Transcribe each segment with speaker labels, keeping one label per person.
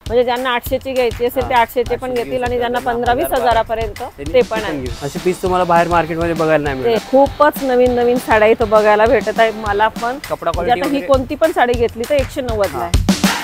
Speaker 1: म्हणजे ज्यांना 800ची घ्यायची असेल ते 800चे पण घेतील आणि ज्यांना 15-20 हजारापर्यंत ते पण आहे.
Speaker 2: असे पीस तुम्हाला बाहेर मार्केटमध्ये बघायला नाही मिळणार.
Speaker 1: खूपच नवीन नवीन साड्या इथं बघायला भेटत आहे मला पण.
Speaker 2: कपडा
Speaker 1: आता ही कोणती पण साडी घेतली तर 190 ला आहे.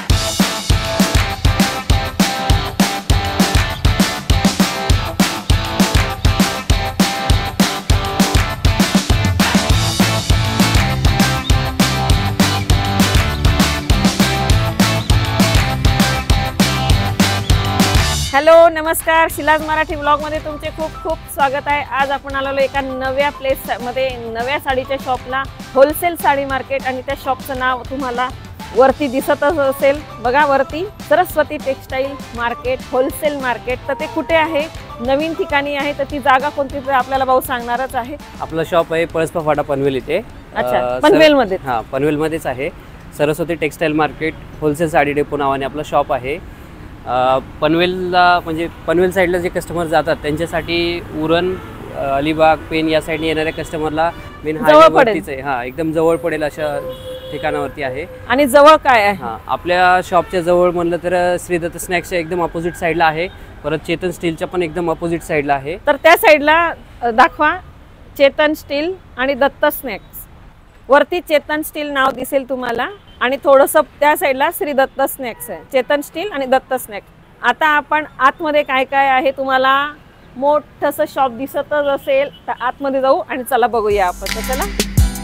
Speaker 1: हॅलो नमस्कार, शिलाज मराठी ब्लॉग मध्ये तुमचे खूप खूप स्वागत आहे. आज आपण आलेलो एका नव्या प्लेस मध्ये, नव्या साडीच्या शॉपला. होलसेल साडी मार्केट आणि त्या शॉपचं नाव तुम्हाला वरती दिसतच असेल बघा, वरती Saraswati textile market, wholesale market. तर ते कुठे आहे, नवीन ठिकाणी आहे, तर ती जागा कोणती तर आपल्याला भाऊ सांगणारच आहे.
Speaker 2: आपलं शॉप आहे पळसपा फाटा पनवेल इथे.
Speaker 1: अच्छा, पनवेल मध्ये.
Speaker 2: हां, पनवेल मध्येच आहे. Saraswati textile market wholesale sari depot नावाने आपलं शॉप आहे. पनवेलला म्हणजे पनवेल साईडला जे कस्टमर जातात त्यांच्यासाठी उरण, अलिबाग, पेन या साईडने येणाऱ्या कस्टमरला मेन हायवेवरतीच आहे. हां, एकदम जवळ पडेल अशा ठिकाणावरती आहे.
Speaker 1: आणि जवळ काय आहे?
Speaker 2: हां, आपल्या शॉपच्या जवळ म्हणलं तर श्रीदत्त स्नॅक्सच्या एकदम अपोजिट साईडला आहे. परत चेतन स्टीलच्या पण एकदम अपोजिट साईडला आहे.
Speaker 1: तर त्या साईडला दाखवा, चेतन स्टील आणि दत्त स्नॅक्स. वरती चेतन स्टील नाव दिसेल तुम्हाला आणि थोडंसं त्या साईडला श्री दत्त स्नॅक्स आहे. चेतन स्टील आणि दत्त स्नॅक्स. आता आपण आतमध्ये काय काय आहे, तुम्हाला मोठंसं शॉप दिसतच असेल तर आतमध्ये जाऊ आणि चला बघूया आपण. तर चला.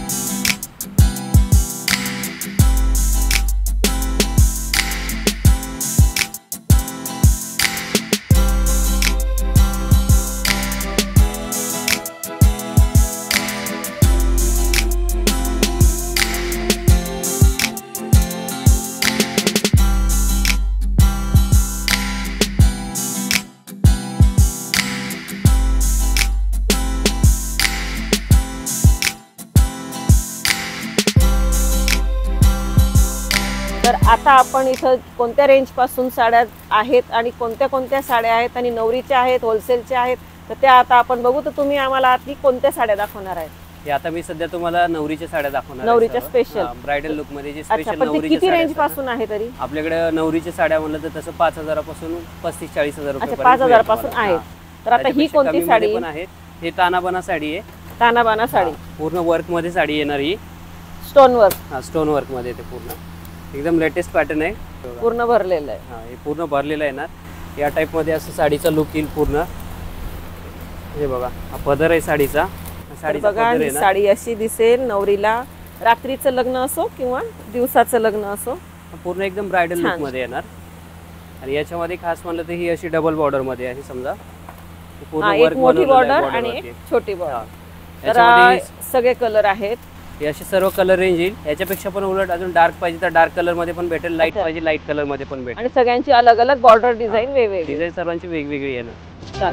Speaker 1: तर आता आपण इथं कोणत्या रेंज पासून साड्या आहेत आणि कोणत्या कोणत्या साड्या आहेत आणि नवरीच्या आहेत, होलसेलच्या आहेत, तर त्या आता आपण बघू. तर तुम्ही आम्हाला आधी कोणत्या साड्या दाखवणार आहेत?
Speaker 2: हे आता मी सध्या तुम्हाला नवरीच्या साड्या दाखवणार आहे.
Speaker 1: नवरीच्या स्पेशल
Speaker 2: ब्रायडल लुक मध्ये जे स्पेशल
Speaker 1: नवरीच्या किती रेंज पासून आहे तरी?
Speaker 2: आपल्याकडे नवरीच्या साड्या म्हणलं तर तसं 5000 पासून 35-40 हजार रुपये.
Speaker 1: 5000 पासून आहेत. तर आता ही कोणती साडी
Speaker 2: पण आहेत? हे तानाबाना साडी आहे.
Speaker 1: तानाबाना साडी
Speaker 2: पूर्ण वर्क मध्ये साडी येणार ही.
Speaker 1: Stone work.
Speaker 2: हा, स्टोन वर्क मध्ये ते पूर्ण एकदम लेटेस्ट पॅटर्न आहे.
Speaker 1: पूर्ण भरलेलं आहे.
Speaker 2: हा, हे पूर्ण भरलेलं आहे ना. या टाइप मध्ये असं साडीचा लुक येईल पूर्ण. हे बघा, हा पदर आहे साडीचा. साडीचा पदर आहे ना.
Speaker 1: साडी अशी दिसेल नवरीला, रात्रीचं लग्न असो किंवा दिवसाचं लग्न असो,
Speaker 2: पूर्ण एकदम ब्रायडल लुक मध्ये येणार. आणि याच्यामध्ये खास म्हणलं तर ही अशी डबल बॉर्डर मध्ये आहे. समजा
Speaker 1: पूर्ण वर्क, मोठी बॉर्डर आणि एक छोटी बॉर्डर. तर सगळे कलर आहेत.
Speaker 2: हे असे सर्व कलर रेंज येईल. याच्यापेक्षा पण उलट अजून डार्क पाहिजे तर डार्क कलर मध्ये पण भेटेल, लाईट पाहिजे लाईट कलर मध्ये पण भेटेल.
Speaker 1: आणि सगळ्यांची अलग अलग बॉर्डर डिझाईन वेगवेगळी.
Speaker 2: डिझाईन सर्वांची वेगवेगळी आहे ना.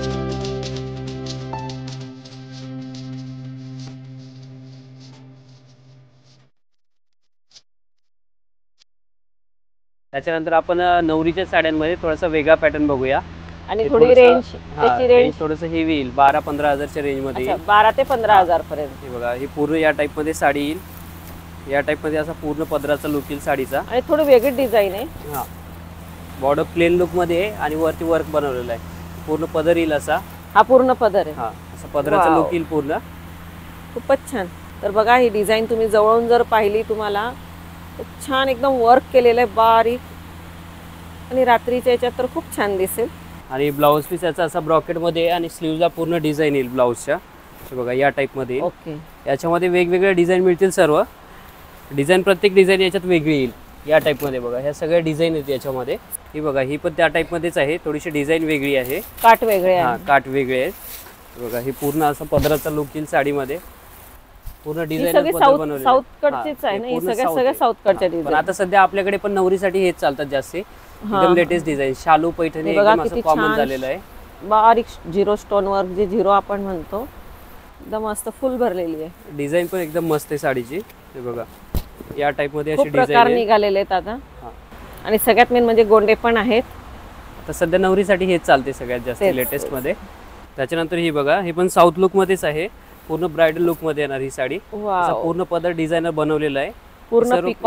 Speaker 2: त्याच्यानंतर आपण नवरीच्या साड्यांमध्ये थोडासा वेगळा पॅटर्न बघूया.
Speaker 1: आणि थोडी रेंज, त्याची रेंज
Speaker 2: थोडंसं हेवी येईल. 12-15 हजारच्या रेंज मध्ये.
Speaker 1: 12 ते 15 हजार पर्यंत.
Speaker 2: हे बघा, ही पूर्ण या टाइप मध्ये साडी येईल. या टाइप मध्ये असा पूर्ण पदराचा लुक येईल साडीचा.
Speaker 1: आणि थोडी वेगळी डिझाईन आहे.
Speaker 2: हा, बॉर्डर प्लेन लुक मध्ये आहे आणि वरती वर्क बनवलेला आहे. पूर्ण पदर येईल असा.
Speaker 1: हा पूर्ण पदर आहे.
Speaker 2: हा, असा पदराचा लुक येईल पूर्ण.
Speaker 1: खूपच छान. तर बघा, ही डिझाईन तुम्ही जवळून जर पाहिली तुम्हाला खूप छान एकदम वर्क केलेलं आहे, बारीक. आणि रात्रीच्या याच्यात तर खूप छान दिसेल.
Speaker 2: आणि ब्लाऊज पीस याचा असा ब्रॉकेट मध्ये आणि स्लीव्हला पूर्ण डिझाईन येईल ब्लाऊजच्या. बघा, या टाइप मध्ये.
Speaker 1: ओके.
Speaker 2: याच्यामध्ये वेगवेगळे डिझाईन मिळतील. सर्व डिझाईन, प्रत्येक डिझाईन याच्यात वेगळी येईल. या टाइप मध्ये बघा, ह्या सगळ्या डिझाईन आहेत याच्यामध्ये. ही बघा, ही पण त्या टाइप मध्येच आहे. थोडीशी डिझाईन वेगळी आहे.
Speaker 1: काट वेगळे आहे.
Speaker 2: हा, काट वेगळे आहेत. बघा, ही पूर्ण असं पदराचा लुक येईल साडीमध्ये. पूर्ण डिझाईन
Speaker 1: साऊथ कडचीच आहे ना. ही सगळ्या साऊथ कडच्या डिझाईन.
Speaker 2: पण आता सध्या आपल्याकडे पण नवरीसाठी हेच चालतात जास्त. एकदम लेटेस्ट डिझाईन. शालू पैठणी एकदम असं कॉमन झालेलं आहे.
Speaker 1: बारीक झिरो स्टोन वर्क, जे झिरो आपण म्हणतो, एकदम मस्त फुल भरलेली आहे.
Speaker 2: डिझाईन पण एकदम मस्त आहे साडीची. हे बघा, या टाइप मध्ये अशी
Speaker 1: प्रकार निघालेले आहेत आता. आणि सगळ्यात मेन म्हणजे गोंडे पण आहेत.
Speaker 2: आता सध्या नवरीसाठी हेच चालते सगळ्यात जास्त लेटेस्ट मध्ये. त्याच्यानंतर ही बघा, हे पण साऊथ लुक मध्येच आहे. पूर्ण ब्रायडल लुक मध्ये येणार ही साडी. पूर्ण पदर डिझायनर बनवलेला आहे.
Speaker 1: पूर्ण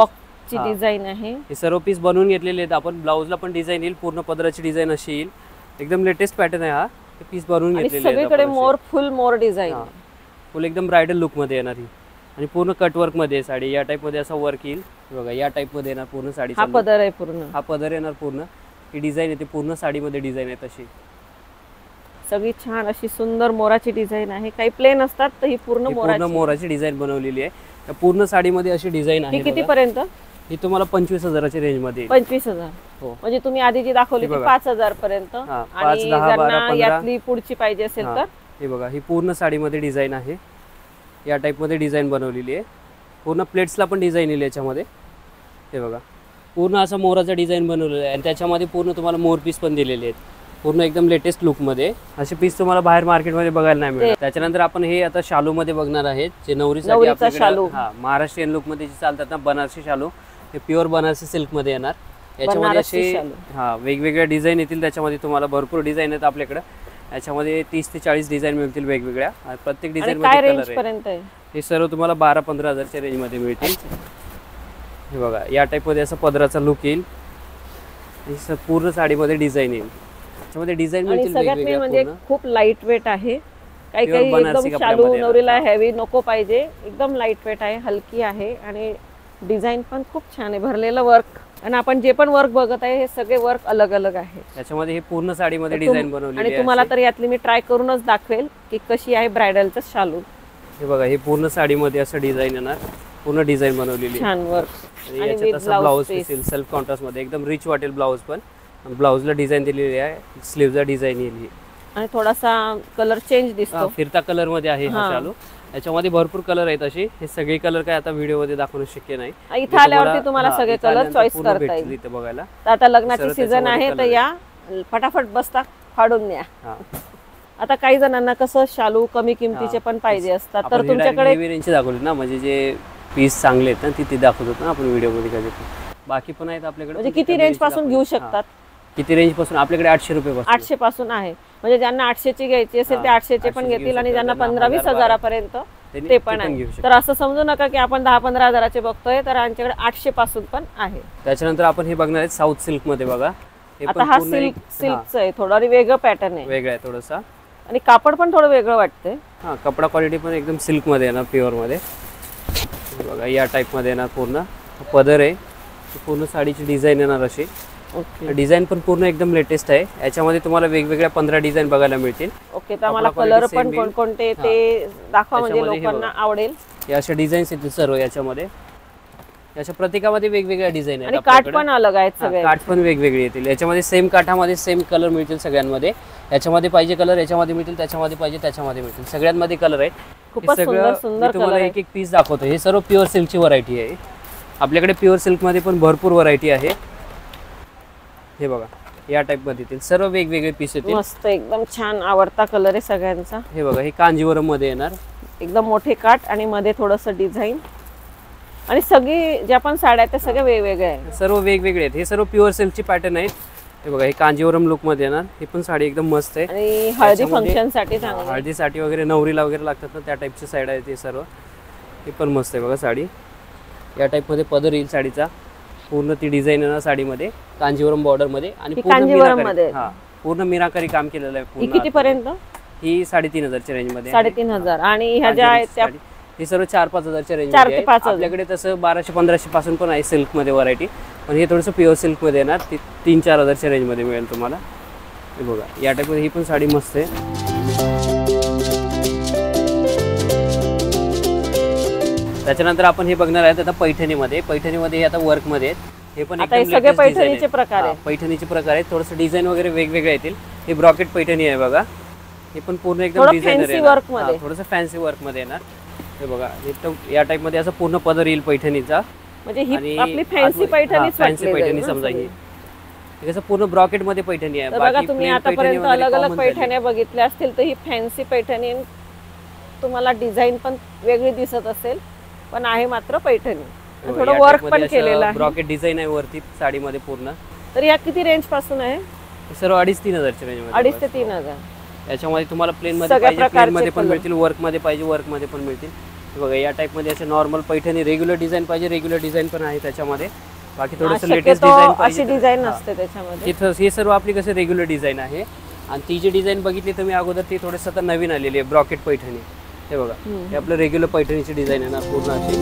Speaker 1: ची डिझाईन आहे.
Speaker 2: हे सर्व पीस बनवून घेतलेले आहेत आपण. ब्लाऊजला पण डिझाईन येईल, पूर्ण पदराची डिझाईन अशी येईल. एकदम लेटेस्ट पॅटर्न आहे हा. हे पीस बनवून घेतलेले आहेत
Speaker 1: सगळीकडे मोर, फुल मोर डिझाईन,
Speaker 2: फुल एकदम ब्रायडल लुक मध्ये येणार ही. आणि पूर्ण कट वर्क मध्ये साडी या टाइप मध्ये असं वर्क येईल बघा. या टाइप मध्ये येणार पूर्ण साडी.
Speaker 1: हा पदर आहे पूर्ण,
Speaker 2: हा पदर येणार पूर्ण. ही डिझाईन येते पूर्ण साडीमध्ये, डिझाईन आहे तशी
Speaker 1: सगळी छान अशी सुंदर मोराची डिझाईन आहे. काही प्लेन असतात तर ही पूर्ण
Speaker 2: मोराची डिझाईन बनवलेली आहे. त्या पूर्ण साडीमध्ये अशी डिझाईन आहे.
Speaker 1: किती पर्यंत?
Speaker 2: ही तुम्हाला 25,000च्या रेंज मध्ये.
Speaker 1: 25,000.
Speaker 2: हो,
Speaker 1: म्हणजे तुम्ही आधी जी दाखवली ती 5,000 पर्यंत. आणि ज्यांना यातली पुढची पाहिजे असेल तर
Speaker 2: हे बघा. ही पूर्ण साडीमध्ये डिझाईन आहे. या टाइप मध्ये डिझाईन बनवलेली आहे. पूर्ण प्लेट्सला पण डिझाईन येईल याच्यामध्ये. हे बघा पूर्ण असं मोराचा डिझाईन बनवलेलं आहे. आणि त्याच्यामध्ये पूर्ण तुम्हाला मोर पीस पण दिलेले आहेत. पूर्ण एकदम लेटेस्ट लुक मध्ये असे पीस तुम्हाला बाहेर मार्केटमध्ये बघायला नाही मिळणार. त्याच्यानंतर आपण हे आता शालू मध्ये बघणार आहेत, जे नवरीसाठी आपल्याकडे महाराष्ट्रीयन लुक मध्ये जे चालतात ना, बनारसी शालू. हे प्युअर बनारसी सिल्क मध्ये येणार. याच्यामध्ये असे वेगवेगळ्या डिझाईन येतील. त्याच्यामध्ये तुम्हाला भरपूर डिझाईन आहेत आपल्याकडे. याच्यामध्ये 30 ते 40 डिझाईन मिळतील वेगवेगळ्या. प्रत्येक डिझाईन मध्ये कलर आहे. हे सर्व तुम्हाला 12-15,000च्या रेंज मध्ये मिळतील. हे बघा या टाइप मध्ये असं पदराचा लुक येईल. पूर्ण साडीमध्ये डिझाईन येईल. त्याच्यामध्ये डिझाईन मिळतील
Speaker 1: वेगवेगळ्या. म्हणजे खूप लाईट वेट आहे. काही काही एकदम शालू नवरीला हेवी नको पाहिजे, एकदम लाईट वेट आहे, हलकी आहे. आणि डिझाईन पण खूप छान आहे, भरलेलं वर्क. आणि आपण जे पण वर्क बघत आहे हे सगळे वर्क अलग अलग आहे.
Speaker 2: त्याच्यामध्ये हे पूर्ण साडीमध्ये डिझाईन बनवलेली आहे.
Speaker 1: आणि तुम्हाला तर यातली मी ट्राय करूनच दाखवेल की कशी आहे ब्रायडलचं शालू.
Speaker 2: हे बघा हे पूर्ण साडीमध्ये असं डिझाईन येणार. पूर्ण डिझाईन बनवलेली
Speaker 1: छान वर्क.
Speaker 2: आणि याच्यात असं ब्लाऊज असेल सेल्फ कॉन्ट्रास्ट मध्ये, एकदम रिच वाटेल ब्लाऊज पण. ब्लाऊजला डिझाईन दिलेली आहे. स्लीव्हला डिझाईन येईल.
Speaker 1: आणि थोडासा कलर चेंज दिसतो,
Speaker 2: फिरता कलर मध्ये आहे हा शालू. याच्यामध्ये भरपूर कलर आहेत असे. हे सगळे कलर काय आता व्हिडिओ मध्ये दाखवणं शक्य नाही.
Speaker 1: इथे आल्यावरती तुम्हाला सगळे कलर चॉईस करता येईल
Speaker 2: इथे बघायला.
Speaker 1: आता लग्नाची सीझन आहे तर या फटाफट बसता फाडून न्या. आता काही जणांना कसं शालू कमी किमतीचे पण पाहिजे असतात, तर तुमच्याकडे
Speaker 2: रेंजचे दाखवले ना, म्हणजे जे पीस चांगले आहेत ना तिथे दाखवतो ना आपण व्हिडिओ मध्ये कधी. बाकी पण आहेत आपल्याकडे.
Speaker 1: म्हणजे किती रेंज पासून घेऊ शकतात?
Speaker 2: किती रेंज पासून? आपल्याकडे 800 रुपये पासून.
Speaker 1: 800 पासून आहे. म्हणजे ज्यांना 800 ची घ्यायची असेल ते 800 चे पण घेतील. आणि ज्यांना 15-20 हजारापर्यंत ते पण आहे. तर असं समजू नका की आपण 10-15 हजाराचे बघतोय, तर आमच्याकडे 800 पासून पण आहे.
Speaker 2: त्याच्यानंतर आपण हे बघणार आहे साऊथ सिल्क मध्ये बघा.
Speaker 1: आता हा सिल्कचं आहे, थोडा वेगळं पॅटर्न आहे,
Speaker 2: वेगळा आहे थोडासा.
Speaker 1: आणि कापड पण थोडं वेगळं वाटतंय.
Speaker 2: हा, कपडा क्वालिटी पण एकदम सिल्क मध्ये येणार, प्युअर मध्ये बघा. या टाइप मध्ये येणार. पूर्ण पदर आहे, पूर्ण साडीची डिझाईन येणार अशी. डिझाईन पण पूर्ण एकदम लेटेस्ट आहे. याच्यामध्ये तुम्हाला वेगवेगळ्या 15 डिझाईन बघायला मिळतील.
Speaker 1: ओके, तर मला कलर पण कोणकोणते ते दाखवा, म्हणजे लोकांना आवडेल.
Speaker 2: या अशा डिझाईन्स येतील सर्व याच्यामध्ये. याच्या प्रत्येकामध्ये वेगवेगळ्या डिझाईन आहेत.
Speaker 1: आणि काठ पण अलग आहेत सगळे.
Speaker 2: काठ पण वेगवेगळे येतील. याच्यामध्ये सेम काठामध्ये सेम कलर मिळतील सगळ्यांमध्ये. याच्यामध्ये पाहिजे कलर याच्यामध्ये मिळतील, त्याच्यामध्ये पाहिजे त्याच्यामध्ये मिळतील. सगळ्यांमध्ये कलर आहेत.
Speaker 1: खूपच सुंदर सुंदर
Speaker 2: तुम्हाला एक एक पीस दाखवतो. हे सर्व प्युअर सिल्कची व्हरायटी आहे. आपल्याकडे प्युअर सिल्क मध्ये पण भरपूर व्हरायटी आहे. हे बघा या टाइप मध्ये येतील सर्व वेगवेगळे पीस येतील.
Speaker 1: मस्त, एकदम छान आवडता कलर आहे सगळ्यांचा.
Speaker 2: हे बघा हे कांजीवरम मध्ये येणार.
Speaker 1: एकदम मोठे काठ आणि मध्ये थोडंसं डिझाईन. आणि सगळी ज्या पण साड्या आहेत त्या सगळ्या वेगवेगळ्या आहेत.
Speaker 2: सर्व वेगवेगळे आहेत. हे सर्व प्युअर सिल्कची पॅटर्न आहेत. हे बघा हे कांजीवरम लुक मध्ये येणार. हे पण साडी एकदम मस्त आहे.
Speaker 1: आणि हळदी फंक्शन साठी चांगली,
Speaker 2: हळदीसाठी वगैरे नवरीला वगैरे लागतात ना त्या टाइपची साडी आहे. ते सर्व हे पण मस्त आहे बघा साडी. या टाइप मध्ये पदर येईल साडीचा. पूर्ण ती डिझाईन आहे ना साडीमध्ये, कांजीवरम बॉर्डर मध्ये. आणि पूर्ण मीनाकारी काम केलेलं आहे.
Speaker 1: किती पर्यंत?
Speaker 2: ही 3,500च्या रेंज मध्ये.
Speaker 1: 3,500. आणि ह्या ज्या आहेत त्या
Speaker 2: हे सर्व 4-5 हजारच्या रेंज मध्ये. आपल्याकडे तसं 1200-1500 पासून पण आहे सिल्क मध्ये व्हरायटी. पण हे थोडंसं प्युअर सिल्क मध्ये येणार. ती 3-4 हजारच्या रेंज मध्ये मिळेल तुम्हाला. हे बघा या टाइप मध्ये ही पण साडी मस्त आहे. त्याच्यानंतर आपण हे बघणार आहेत आता पैठणीमध्ये. पैठणीमध्ये हे आता वर्क मध्ये आहेत. हे पण
Speaker 1: सगळे पैठणीचे प्रकार आहेत.
Speaker 2: पैठणीचे प्रकार आहेत. थोडंसं डिझाईन वगैरे वेगवेगळे येतील. हे ब्रॉकेट पैठणी आहे बघा. हे पण पूर्ण एकदम डिझायनर आहे, थोडंसं फॅन्सी वर्क मध्ये येणार. हे बघा या टाइप मध्ये असं पूर्ण पदर येईल पैठणीचा.
Speaker 1: म्हणजे ही आपली फॅन्सी पैठणी
Speaker 2: समजा. ही कसं पूर्ण ब्रॉकेट मध्ये पैठणी आहे.
Speaker 1: बघा तुम्ही आतापर्यंत अलग अलग पैठण्या बघितल्या असतील, तर ही फॅन्सी पैठणी तुम्हाला डिझाईन पण वेगळी दिसत असेल, पण आहे मात्र पैठणी. थोडं वर्क पण केलेलं आहे.
Speaker 2: ब्रॉकेट डिझाईन आहे वरती साडीमध्ये पूर्ण.
Speaker 1: तर या किती रेंज पासून आहे?
Speaker 2: सर्व 2,500-3 हजारच्या रेंज मध्ये.
Speaker 1: 2,500 ते 3,000.
Speaker 2: याच्यामध्ये तुम्हाला प्लेन मध्ये पाहिजे प्लेन मध्ये पण मिळतील, वर्क मध्ये पाहिजे वर्क मध्ये पण मिळतील. बघा या टाईपमध्ये असे नॉर्मल पैठणी रेग्युलर डिझाईन पाहिजे, रेग्युलर डिझाईन पण आहे त्याच्यामध्ये. बाकी थोडंसं लेटेस्ट
Speaker 1: शक्यतो
Speaker 2: डिझाईन
Speaker 1: अशी
Speaker 2: पाहिजे
Speaker 1: डिझाईन नसते त्याच्यामध्ये.
Speaker 2: तिथं हे सर्व आपली कसं रेग्युलर डिझाईन आहे. आणि ती जी डिझाईन बघितली तुम्ही अगोदर ती थोडंसं आता नवीन आलेली आहे ब्रॉकेट पैठणी. हे बघा हे आपलं रेग्युलर पैठणीची डिझाईन आहे ना पूर्ण अशी.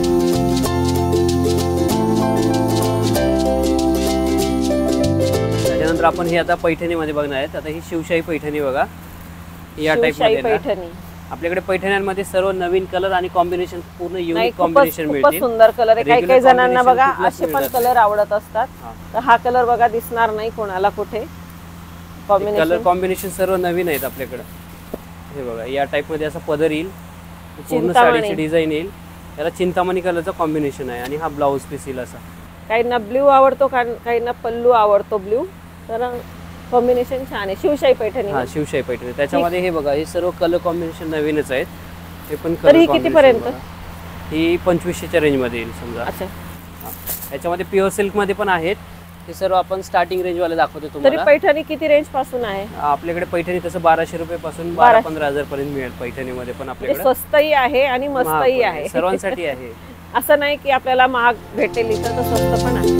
Speaker 2: त्याच्यानंतर आपण हे आता पैठणीमध्ये बघणार आहेत. आता ही शिवशाही पैठणी बघा या टाईपमध्ये
Speaker 1: पैठणी.
Speaker 2: आपल्याकडे पैठण्यांमध्ये सर्व नवीन कलर आणि कॉम्बिनेशन पूर्ण युनिक कॉम्बिनेशन
Speaker 1: खूपच
Speaker 2: मिळतील.
Speaker 1: सुंदर कलर आहे. काही काही जणांना बघा असे पण कलर आवडत असतात,
Speaker 2: हा.
Speaker 1: तर हा कलर बघा दिसणार नाही कोणाला कुठे.
Speaker 2: कलर कॉम्बिनेशन सर्व नवीन आहेत आपल्याकडे. हे बघा या टाइप मध्ये असा पदर येईल, पूर्ण साडीची डिझाईन येईल. याला चिंतामणी कलरचं कॉम्बिनेशन आहे आणि हा ब्लाऊज पीस येईल असा.
Speaker 1: काहींना ब्ल्यू आवडतो, काहींना पल्लू आवडतो ब्ल्यू, तर कॉम्बिनेशन छान आहे. शिवशाही पैठणी.
Speaker 2: हा शिवशाही पैठणी. त्याच्यामध्ये हे बघा हे सर्व कलर कॉम्बिनेशन नवीनच आहेत. हे पण
Speaker 1: तर ही किती पर्यंत?
Speaker 2: ही 2500च्या रेंज मध्ये येईल समजा.
Speaker 1: अच्छा.
Speaker 2: याच्यामध्ये प्युअर सिल्क मध्ये पण आहेत. हे सर्व आपण स्टार्टिंग रेंज वाले दाखवतो
Speaker 1: तरी
Speaker 2: तुम्हाला.
Speaker 1: पैठणी किती रेंज पासून आहे?
Speaker 2: आपल्याकडे पैठणी तसं 1200 रुपये पासून 12-15,000 पर्यंत मिळेल पैठणीमध्ये पण आपल्याकडे.
Speaker 1: स्वस्तही आहे आणि मस्तही आहे,
Speaker 2: सर्वांसाठी आहे.
Speaker 1: असं नाही की आपल्याला महाग भेटेल इथं, तर स्वस्त पण आहे.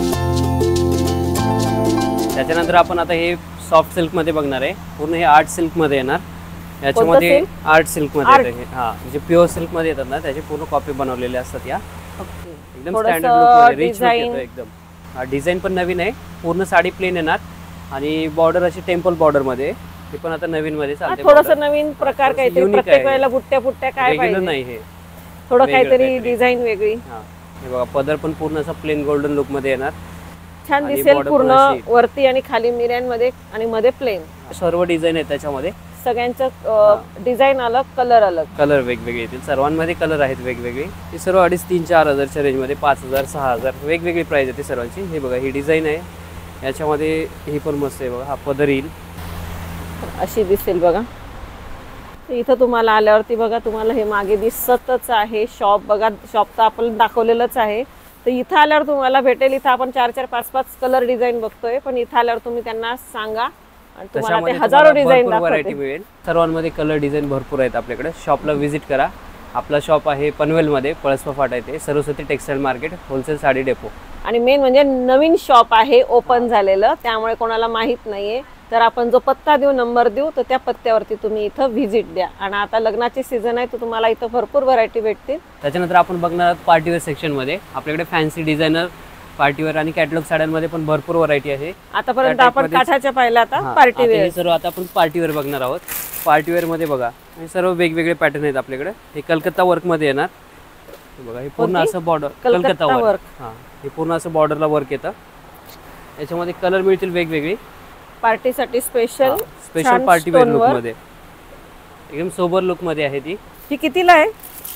Speaker 2: त्याच्यानंतर आपण आता हे सॉफ्ट सिल्क मध्ये बघणार आहे. पूर्ण हे आर्ट सिल्क मध्ये येणार. याच्यामध्ये आर्ट सिल्क मध्ये येते. हा म्हणजे प्युअर सिल्क मध्ये येतात ना, त्याची पूर्ण कॉपी बनवलेल्या असतात या. एकदम स्टँडर्ड लुक मध्ये रिच लुक येतो एकदम. हा डिझाईन पण नवीन आहे. पूर्ण साडी प्लेन येणार आणि बॉर्डर अशी टेम्पल बॉर्डर मध्ये. हे पण आता नवीन मध्ये चालते.
Speaker 1: थोडंसं नवीन प्रकार काहीतरी, प्रत्येक वेळेला बुट्ट्या बुट्ट्या काय पाहिजे
Speaker 2: नाही. हे
Speaker 1: थोडं काहीतरी डिझाईन वेगळी.
Speaker 2: हे बघा पदर पण पूर्ण असा प्लेन गोल्डन लुक मध्ये येणार.
Speaker 1: छान दिसेल. पूर्ण वरती आणि खाली मिऱ्यांमध्ये आणि मध्ये प्लेन.
Speaker 2: सर्व डिझाईन आहे त्याच्यामध्ये.
Speaker 1: सगळ्यांचं डिझाईन अलग, कलर अलग,
Speaker 2: कलर वेगवेगळे येतील. सर्वांमध्ये कलर आहेत वेगवेगळे. हे सर्व 2,500-4 हजारच्या रेंजमध्ये, 5,000 6,000 वेगवेगळी प्राइस आहे सर्वांची. हे बघा ही डिझाईन आहे. याच्यामध्ये ही पण मस्त आहे बघा. हा पदर येईल
Speaker 1: अशी दिसेल बघा. इथं तुम्हाला आल्यावरती बघा तुम्हाला हे मागे दिसतच आहे शॉप. बघा शॉप तर आपण दाखवलेलंच आहे. तर इथं आल्यावर तुम्हाला भेटेल. इथं आपण 4-4 5-5 कलर डिझाईन बघतोय, पण इथं आल्यावर तुम्ही त्यांना सांगा आणि तुम्हाला ते हजारो डिझाईन
Speaker 2: व्हरायटी मिळेल. सर्वांमध्ये कलर डिझाईन भरपूर आहेत आपल्याकडे. शॉपला व्हिजिट करा. आपला शॉप आहे पनवेलमध्ये, पळसपा फाटा येथे, Saraswati textile market, wholesale sari depot.
Speaker 1: आणि मेन म्हणजे नवीन शॉप आहे ओपन झालेलं, त्यामुळे कोणाला माहित नाहीये. तर आपण जो पत्ता देऊ, नंबर देऊ, तर त्या पत्त्यावरती तुम्ही इथं व्हिजिट द्या. आणि आता लग्नाची सीझन आहे, तर तुम्हाला इथं भरपूर व्हरायटी भेटतील.
Speaker 2: त्याच्यानंतर आपण बघणार आहोत पार्टीवेअर सेक्शन मध्ये. आपल्याकडे फॅन्सी डिझायनर, पार्टीवेअर आणि कॅटलॉग साड्यांमध्ये पण भरपूर व्हरायटी आहे.
Speaker 1: आतापर्यंत आपण काठाच्या पाहिलं, आता पार्टीवेअर.
Speaker 2: सर्व आता आपण पार्टीवेअर बघणार आहोत. पार्टीवेअर मध्ये बघा हे सर्व वेगवेगळे पॅटर्न आहेत आपल्याकडे. हे कलकत्ता वर्क मध्ये येणार. बघा हे पूर्ण असं बॉर्डर कलकत्ता वर्क. हा हे पूर्ण असं बॉर्डरला वर्क येतं. याच्यामध्ये कलर मिळतील वेगवेगळे.
Speaker 1: पार्टीसाठी स्पेशल
Speaker 2: पार्टीवेअर लुक मध्ये, एकदम सोबर लुक मध्ये आहे ती.
Speaker 1: ही कितीला आहे?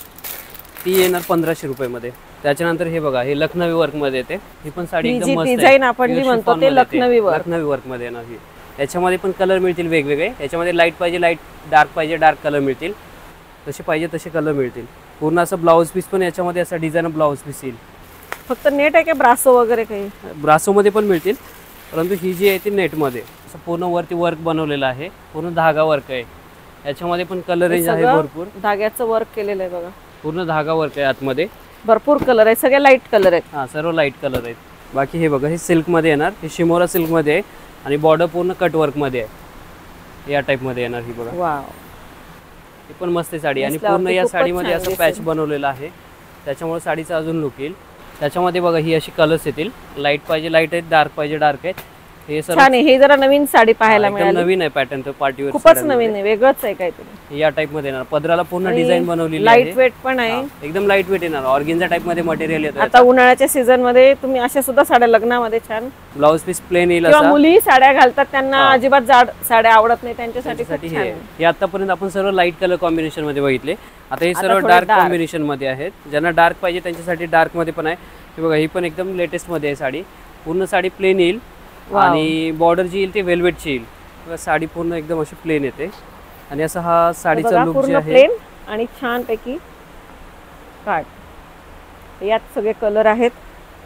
Speaker 2: ती येणार 1500 रुपये मध्ये. त्याच्यानंतर हे बघा हे लखनवी वर्क मध्ये येते. ही पण साडी एकदम मस्त आहे.
Speaker 1: डिझाईन आपण जी म्हणतो ते लखनवी
Speaker 2: वर्क मध्ये येणार. ही याच्यामध्ये पण कलर मिळतील वेगवेगळे. याच्यामध्ये लाईट पाहिजे लाईट, डार्क पाहिजे डार्क कलर मिळतील. जसे पाहिजे तसे कलर मिळतील. पूर्ण असं ब्लाऊज पीस पण याच्यामध्ये असा डिझाईन ब्लाऊज पीस येईल.
Speaker 1: फक्त नेट आहे का ब्रासो वगैरे काही?
Speaker 2: ब्रासो मध्ये पण मिळतील, परंतु ही जी आहे ती नेट मध्ये असं पूर्ण वरती वर्क बनवलेलं आहे. पूर्ण धागा वर्क आहे. याच्यामध्ये पण कलर रेंज आहे भरपूर.
Speaker 1: धाग्याचं वर्क केलेलं आहे बघा.
Speaker 2: पूर्ण धागा वर्क आहे आतमध्ये.
Speaker 1: भरपूर कलर आहे, सगळे लाईट कलर आहेत.
Speaker 2: हा सर्व लाईट कलर आहेत. बाकी हे बघा हे सिल्क मध्ये येणार. हे शिमोरा सिल्क मध्ये आहे आणि बॉर्डर पूर्ण कट वर्क मध्ये आहे. या टाइप मध्ये येणार ही बघा.
Speaker 1: वाव,
Speaker 2: ही पण मस्त साडी. आणि पूर्ण या साडीमध्ये असं पॅच बनवलेलं आहे, त्याच्यामुळे साडीचा अजून लुक येईल. त्याच्यामध्ये बघा ही अशी कलर्स येतील. लाईट पाहिजे लाईट आहेत, डार्क पाहिजे डार्क आहेत. हे सर्व
Speaker 1: छान आहे. हे जरा नवीन साडी पाहायला मिळाली.
Speaker 2: नवीन आहे पॅटर्न. तर पार्टीवेअर
Speaker 1: खूपच नवीन आहे, वेगळंच आहे काहीतरी.
Speaker 2: या टाइप मध्ये येणार. पदराला पूर्ण डिझाइन बनवलेली आहे.
Speaker 1: लाईट वेट पण आहे,
Speaker 2: एकदम लाईट वेट येणार. ऑर्गेन्झा टाइप मध्ये मटेरियल येतं.
Speaker 1: आता उन्हाळ्याच्या सीझन मध्ये तुम्ही अशा सुद्धा साड्या लग्नामध्ये छान.
Speaker 2: ब्लाऊज पीस प्लेन येईल.
Speaker 1: किंवा मुली साड्या घालतात त्यांना अजिबात जाड साड्या आवडत नाही, त्यांच्यासाठी खूप छान आहे.
Speaker 2: हे आतापर्यंत आपण सर्व लाईट कलर कॉम्बिनेशन मध्ये बघितले. आता हे सर्व डार्क कॉम्बिनेशन मध्ये आहेत. ज्यांना डार्क पाहिजे त्यांच्यासाठी डार्क मध्ये पण आहे. हे बघा ही पण एकदम लेटेस्ट मध्ये आहे साडी. पूर्ण साडी प्लेन येईल आणि बॉर्डर जी येईल ते वेल्वेटची येईल. साडी पूर्ण एकदम अशी प्लेन येते. आणि असं हा साडीचा लुक जे आहे
Speaker 1: प्लेन आणि छान पैकी काट. यात सगळे कलर आहेत.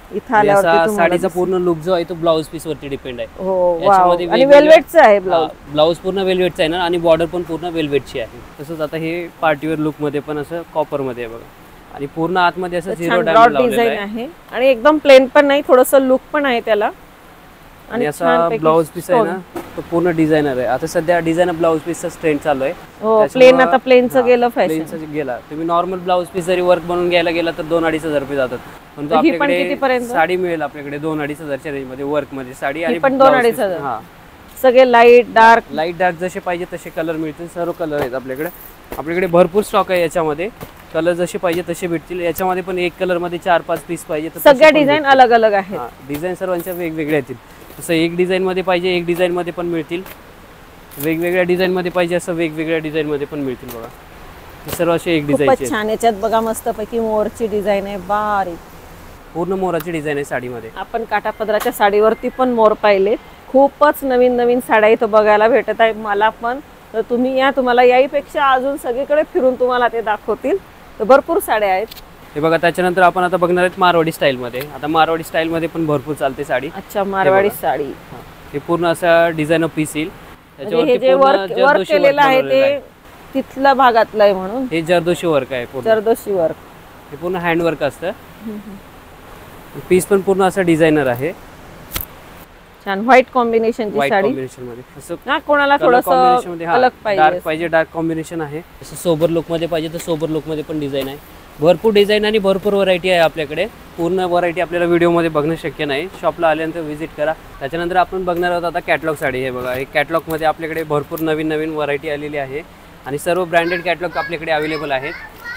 Speaker 1: इथं आल्यावरती तुम्हाला
Speaker 2: साडीचा
Speaker 1: दिसेल.
Speaker 2: पूर्ण लुक जो आहे तो ब्लाऊज पीस वरती डिपेंड आहे.
Speaker 1: हो वाव.
Speaker 2: याच्यामध्ये
Speaker 1: आणि
Speaker 2: वेगवेगळ्या-
Speaker 1: वेल्वेटचं आहे ब्लाऊज.
Speaker 2: ब्लाऊज पूर्ण वेल्वेटचा आहे ना आणि बॉर्डर पण पूर्ण वेल्वेटची आहे. तसंच आता हे पार्टीवेअर लुक मध्ये पण असं कॉपर मध्ये आहे बघा आणि पूर्ण आतमध्ये असं झिरो डायमंड लावलेलं
Speaker 1: डिझाईन
Speaker 2: आहे
Speaker 1: आहे आणि एकदम प्लेन पण नाही, थोडंसं लुक पण आहे त्याला.
Speaker 2: आणि असा
Speaker 1: छानपैकी
Speaker 2: ब्लाऊज पीस आहे
Speaker 1: stone.
Speaker 2: ना तो पूर्ण डिझायनर आहे. आता सध्या डिझायनर ब्लाऊज पीसचा ट्रेंड चालू आहे.
Speaker 1: हो प्लेन आता प्लेनचं गेलं फॅशन.
Speaker 2: प्लेनचं गेला. तुम्ही normal blouse piece zari work बनवून घ्यायला गेला तर 2-2,500 रुपये जातात. पण
Speaker 1: ही पण कितीपर्यंत?
Speaker 2: साडी मिळेल आपल्याकडे 2-2,500च्या रेंज मध्ये वर्क मध्ये साडी आणि
Speaker 1: पण
Speaker 2: blouse
Speaker 1: 2,500.
Speaker 2: piece. हा
Speaker 1: सगळे लाईट डार्क.
Speaker 2: लाईट डार्क जसे पाहिजे तसे कलर मिळतील. सर्व कलर आहेत आपल्याकडे भरपूर स्टॉक आहे याच्यामध्ये. कलर जसे पाहिजे तसे भेटतील. याच्यामध्ये पण एक कलर मध्ये 4-5 पीस पाहिजे तर
Speaker 1: सगळ्या डिझाईन अलग अलग आहेत.
Speaker 2: डिझाईन सर्वांच्या वेगवेगळ्या येतील. जसं एक डिझाईन मध्ये पाहिजे एक डिझाईन मध्ये पण मिळतील. वेगवेगळ्या डिझाईन मध्ये पाहिजे असं वेगवेगळ्या डिझाईन मध्ये पण मिळतील बघा. हे सर्व असे एक डिझाईन
Speaker 1: खूपच छान. याच्यात बघा मस्त पैकी मोरची डिझाईन आहे, बारीक
Speaker 2: पूर्ण मोराची डिझाईन आहे साडीमध्ये.
Speaker 1: आपण काठापदराच्या साडीवरती पण मोर पाहिले. खूपच नवीन नवीन साड्या इथं बघायला भेटत आहे मला पण. तर तुम्ही या, तुम्हाला याहीपेक्षा अजून सगळीकडे फिरून तुम्हाला ते दाखवतील. तर भरपूर साड्या आहेत.
Speaker 2: हे बघा त्याच्यानंतर आपण आता बघणार आहेत मारवाडी स्टाईल मध्ये. आता मारवाडी स्टाईल मध्ये पण भरपूर चालते साडी.
Speaker 1: अच्छा मारवाडी साडी.
Speaker 2: हे पूर्ण असा डिझाईन पीस येईल.
Speaker 1: म्हणजे हे जे वर्क केलेलं आहे ते तिथल्या भागातलं आहे म्हणून
Speaker 2: हे जरदोशी वर्क आहे पूर्ण.
Speaker 1: जरदोशी वर्क.
Speaker 2: हे पूर्ण हँड वर्क असतं. पीस पण पूर्ण असं डिझायनर आहे.
Speaker 1: छान व्हाईट कॉम्बिनेशनची
Speaker 2: व्हाईट
Speaker 1: साडी.
Speaker 2: कॉम्बिनेशन मध्ये असं
Speaker 1: ना कोणाला
Speaker 2: कलर
Speaker 1: थोडंसं
Speaker 2: कॉम्बिनेशन मध्ये
Speaker 1: अलग
Speaker 2: डार्क
Speaker 1: पाहिजे.
Speaker 2: पाहिजे डार्क कॉम्बिनेशन आहे. असं सोबर लुक मध्ये पाहिजे तर सोबर लुक मध्ये पण डिझाईन आहे. भरपूर डिझाईन आणि भरपूर व्हरायटी आहे आपल्याकडे. पूर्ण व्हरायटी आपल्याला व्हिडिओमध्ये बघणं शक्य नाही. शॉपला आल्यानंतर व्हिजिट करा. त्याच्यानंतर आपण बघणार आहोत आता कॅटलॉग साडी. हे बघा हे कॅटलॉगमध्ये आपल्याकडे भरपूर नवीन नवीन व्हरायटी आलेली आहे आणि सर्व ब्रँडेड कॅटलॉग आपल्याकडे अवेलेबल आहेत.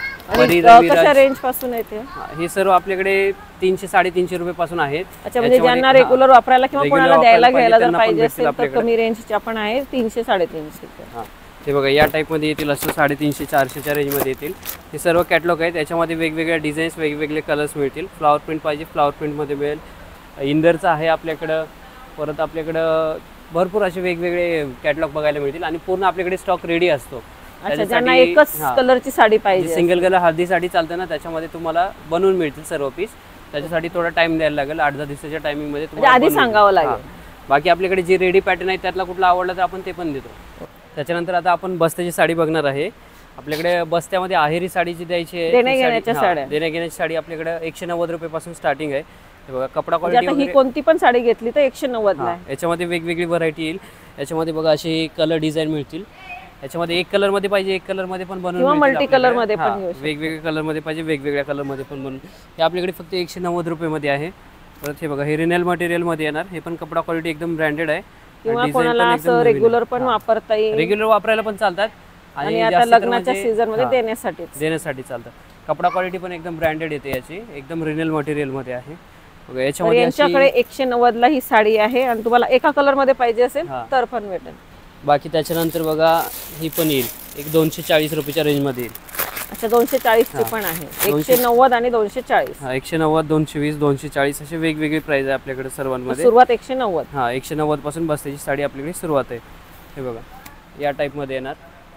Speaker 1: कशा रेंज पासून येते
Speaker 2: हे सर्व आपल्याकडे 300-350 रुपये पासून आहेत.
Speaker 1: अच्छा म्हणजे ज्यांना रेग्युलर वापरायला किंवा कोणाला द्यायला घ्यायला जर पाहिजे असेल तर कमी रेंजच्या पण आहे 300-350.
Speaker 2: हे बघा या टाईपमध्ये येतील असं 350-400च्या रेंजमध्ये येतील. हे सर्व कॅटलॉग आहेत. याच्यामध्ये वेगवेगळ्या डिझाईन्स वेगवेगळे कलर्स मिळतील. फ्लॉवर प्रिंट पाहिजे फ्लॉवर प्रिंटमध्ये मिळेल. इंदरचं आहे आपल्याकडं. परत आपल्याकडं भरपूर असे वेगवेगळे कॅटलॉग बघायला मिळतील आणि पूर्ण आपल्याकडे स्टॉक रेडी असतो.
Speaker 1: अच्छा ज्यांना एकच कलरची साडी पाहिजे,
Speaker 2: सिंगल कलर हळदी साडी चालते ना त्याच्यामध्ये तुम्हाला बनवून मिळतील सर्व पीस. त्याच्यासाठी थोडा टाइम द्यायला लागेल. 8-10 दिवसाच्या टायमिंगमध्ये तुम्हाला
Speaker 1: आधी सांगावं लागेल.
Speaker 2: बाकी आपल्याकडे जे रेडी पॅटर्न आहे त्यातला कुठला आवडला तर आपण ते पण देतो. त्याच्यानंतर आता आपण बस्त्याची साडी बघणार आहे. आपल्याकडे बस्त्यामध्ये आहेरी साडी जी द्यायची आहे
Speaker 1: देण्याघेण्याच्या साड्या.
Speaker 2: देण्याघेण्याची साडी आपल्याकडे 190 रुपये पासून स्टार्टिंग आहे. हे बघा कपडा
Speaker 1: म्हणजे
Speaker 2: क्वालिटी
Speaker 1: ही कोणती पण साडी घेतली तर 190 ला आहे.
Speaker 2: याच्यामध्ये वेगवेगळी व्हरायटी येईल. याच्यामध्ये बघा असे कलर डिझाईन मिळतील. याच्यामध्ये एक कलर मध्ये पाहिजे एक कलर मध्ये पण बनवून
Speaker 1: मल्टी कलर मध्ये पण
Speaker 2: वेगवेगळ्या कलर मध्ये पाहिजे वेगवेगळ्या कलर मध्ये पण बनवून. हे आपल्याकडे फक्त 190 रुपये मध्ये आहे. परत हे बघा हे रिनेल मटेरियल मध्ये येणार. हे पण कपडा क्वालिटी एकदम ब्रँडेड आहे.
Speaker 1: किंवा कोणाला असं रेग्युलर पण वापरता येईल.
Speaker 2: रेग्युलर वापरायला पण चालतात
Speaker 1: आणि आता लग्नाच्या सीझन मध्ये देण्यासाठी
Speaker 2: चालतात. कपडा क्वालिटी पण एकदम ब्रँडेड येते. याची एकदम रिनेल मटेरियल मध्ये आहे.
Speaker 1: याच्यामध्ये यांच्याकडे 190 ला ही साडी आहे आणि तुम्हाला एका कलर मध्ये पाहिजे असेल तर पण भेटेल.
Speaker 2: बाकी त्याच्यानंतर बघा ही पण येईल एक 240 रुपयाच्या रेंज मध्ये येईल.
Speaker 1: अच्छा 240 ची पण आहे. 190 आणि 240.
Speaker 2: 190 220 240 असे वेगवेगळे प्राइस आहे आपल्याकडे सर्वांमध्ये.
Speaker 1: सुरुवात 190.
Speaker 2: 190 पासून बस्त्याची साडी आपल्याकडे सुरुवात आहे. हे बघा या टाइप मध्ये येणार.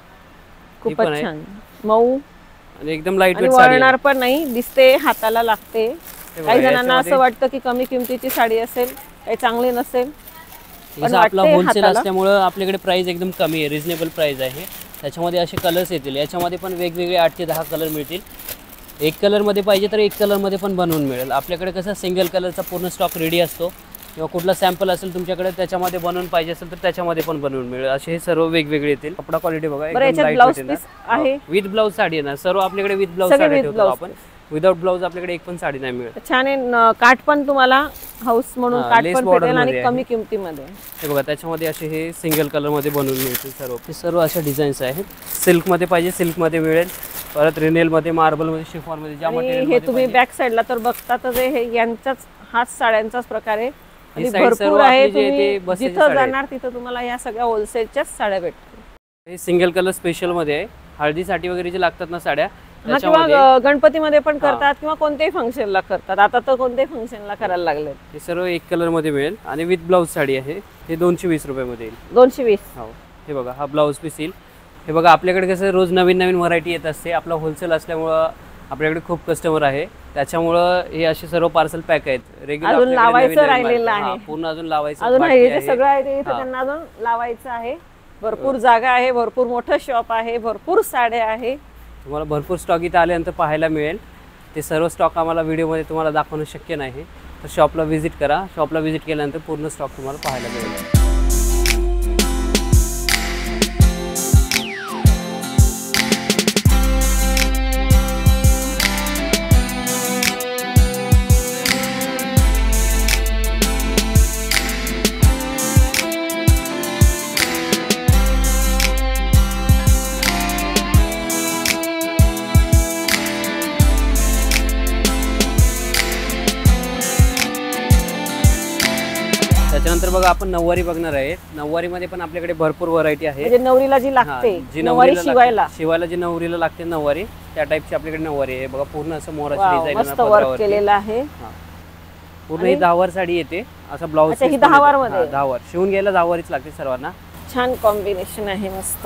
Speaker 1: खूपच छान मऊ
Speaker 2: आणि एकदम लाईट वेट
Speaker 1: साडी. वळणार पण नाही, दिसते हाताला लागते. काही जणांना असं वाटतं की कमी किमतीची साडी असेल काही चांगली नसेल.
Speaker 2: पण आपला होलसेल असल्यामुळे आपल्याकडे प्राइस एकदम कमी आहे. रिजनेबल प्राइस आहे. त्याच्यामध्ये असे कलर्स येतील. याच्यामध्ये पण वेगवेगळे 8 ते 10 कलर मिळतील. एक कलर मध्ये पाहिजे तर एक कलर मध्ये पण बनवून मिळेल. आपल्याकडे कसं सिंगल कलरचा पूर्ण स्टॉक रेडी असतो किंवा कुठला सॅम्पल असेल तुमच्याकडे त्याच्यामध्ये बनवून पाहिजे असेल तर त्याच्यामध्ये पण बनवून मिळेल. असे हे सर्व वेगवेगळे येतील. कपडा क्वालिटी बघा एकदम लाईट
Speaker 1: आहे.
Speaker 2: विथ ब्लाउज साडी येणार. सर्व आपल्याकडे विथ ब्लाउज साडी ठेवतो आपण. विदाउट ब्लाउज आपल्याकडे एक पण साडी नाही मिळत.
Speaker 1: छान आहे. काठ पण तुम्हाला हाऊस म्हणून काठ पण भेटेल आणि कमी किमतीमध्ये.
Speaker 2: हे बघा त्याच्यामध्ये असे हे सिंगल कलर मध्ये बनवून मिळतील सर्व. हे सर्व अशा डिझाईन्स आहेत. सिल्क मध्ये पाहिजे सिल्क मध्ये मिळेल. परत रिनेल मध्ये मार्बल मध्ये शिफॉन मध्ये ज्या मटेरियल
Speaker 1: हे तुम्ही बॅक साइडला तर बघतातच हे यांच्याच हाच साड्यांचाच प्रकार आहे. आणि भरपूर आहे. तुम्ही जिथं जाणार तिथं तुम्हाला या सगळ्या होलसेलच्याच साड्या भेटतील.
Speaker 2: हे सिंगल कलर स्पेशल मध्ये आहे. हळदीसाठी वगैरे जे लागतात ना साड्या
Speaker 1: किंवा गणपतीमध्ये पण करतात किंवा कोणत्याही फंक्शनला करतात. आता तर कोणत्याही फंक्शनला करायला लागले.
Speaker 2: हे सर्व एक कलर मध्ये मिळेल आणि विथ ब्लाउज साडी आहे. हे 220 रुपये मध्ये येईल.
Speaker 1: 220.
Speaker 2: हो हे बघा हा ब्लाउज पीस येईल. हे बघा आपल्याकडे कसं रोज नवीन नवीन व्हरायटी येत असते. आपला होलसेल असल्यामुळं आपल्याकडे खूप कस्टमर आहे, त्याच्यामुळं हे असे सर्व पार्सल पॅक आहेत. रेग्युलर
Speaker 1: अजून लावायचं राहिलेलं आहे,
Speaker 2: पूर्ण अजून लावायचं
Speaker 1: अजून
Speaker 2: बाकी
Speaker 1: हे जे
Speaker 2: आहे.
Speaker 1: सगळं आहे ते इथं त्यांना अजून लावायचं आहे. भरपूर जागा आहे, भरपूर मोठं शॉप आहे, भरपूर साड्या आहे.
Speaker 2: तुम्हाला भरपूर स्टॉक इथं आल्यानंतर पाहायला मिळेल. ते सर्व स्टॉक आम्हाला व्हिडिओमध्ये तुम्हाला दाखवणं शक्य नाही, तर शॉपला व्हिजिट करा. शॉपला व्हिजिट केल्यानंतर पूर्ण स्टॉक तुम्हाला पाहायला मिळेल. त्याच्यानंतर बघा आपण नऊवारी बघणार आहे. नऊवारीमध्ये पण आपल्याकडे भरपूर व्हरायटी आहे.
Speaker 1: म्हणजे नवरीला जी लागते,
Speaker 2: जी
Speaker 1: नऊवारी शिवायला
Speaker 2: शिवायला जी नवरीला लागते नऊवारी, त्या टाईपची आपल्याकडे नऊवारी आहे. बघा पूर्ण असं मोराची डिझाइन
Speaker 1: मस्त वर्क केलेलं आहे.
Speaker 2: पूर्ण ही 10 वर साडी येते. असा ब्लाउज
Speaker 1: अच्छा, ही 10 वर मध्ये
Speaker 2: 10 वर शिवून घ्यायला 10 वरच लागते सर्वांना.
Speaker 1: छान कॉम्बिनेशन आहे, मस्त.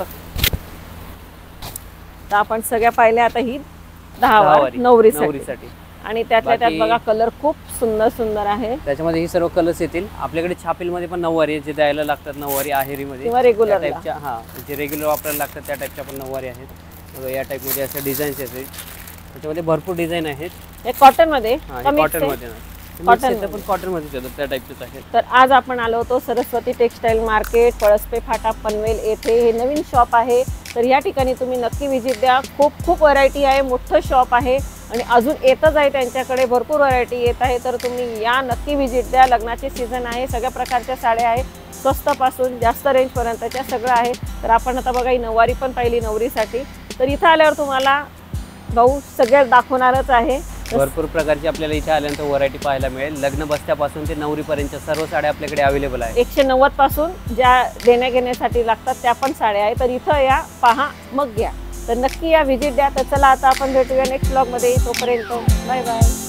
Speaker 1: तर आपण सगळ्या पाहिल्या आता ही 10 वर नवरीसाठी, आणि त्यातल्या त्यात बघा कलर खूप सुंदर सुंदर आहे.
Speaker 2: त्याच्यामध्ये ही सर्व कलर्स येतील. आपल्याकडे छापील मध्ये पण नऊवारी जे द्यायला लागतात, नऊवारी आहेरी मध्ये
Speaker 1: किंवा रेग्युलर
Speaker 2: टाईपच्या, जे रेग्युलर वापरायला लागतात त्या टाईपच्या पण नऊवारी आहेत. बघा या टाईप मध्ये असे डिझाईन्स येतील. त्याच्यामध्ये भरपूर डिझाईन आहेत.
Speaker 1: हे कॉटन मध्ये,
Speaker 2: कॉटन मध्ये कॉटन पण कॉटन मध्येच येतात, त्या टाईपचेच आहेत.
Speaker 1: तर आज आपण आलो होतो सरस्वती टेक्सटाईल मार्केट, पळसपे फाटा, पनवेल येथे. हे नवीन शॉप आहे, तर या ठिकाणी तुम्ही नक्की व्हिजिट द्या. खूप खूप व्हरायटी आहे, मोठं शॉप आहे आणि अजून येतच आहे त्यांच्याकडे, भरपूर व्हरायटी येत आहे. तर तुम्ही या, नक्की व्हिजिट द्या. लग्नाचे सीझन आहे, सगळ्या प्रकारच्या साड्या आहेत, स्वस्तपासून जास्त रेंजपर्यंतच्या सगळं आहे. तर आपण आता बघा ही नऊवारी पण पाहिली नवरीसाठी. तर इथं आल्यावर तुम्हाला भाऊ सगळ्यात दाखवणारच आहे.
Speaker 2: भरपूर प्रकारची आपल्याला इथे आल्यानंतर व्हरायटी पाहायला मिळेल. लग्न बसत्यापासून ते नवरीपर्यंतच्या सर्व साड्या आपल्याकडे अवेलेबल आहेत.
Speaker 1: 190 पासून ज्या देण्या घेण्यासाठी लागतात त्या पण साड्या आहेत. तर इथं या, पहा, मग घ्या. तर नक्की या, व्हिजिट द्या. तर चला आता आपण भेटूया नेक्स्ट ब्लॉग मध्ये. तोपर्यंत बाय बाय.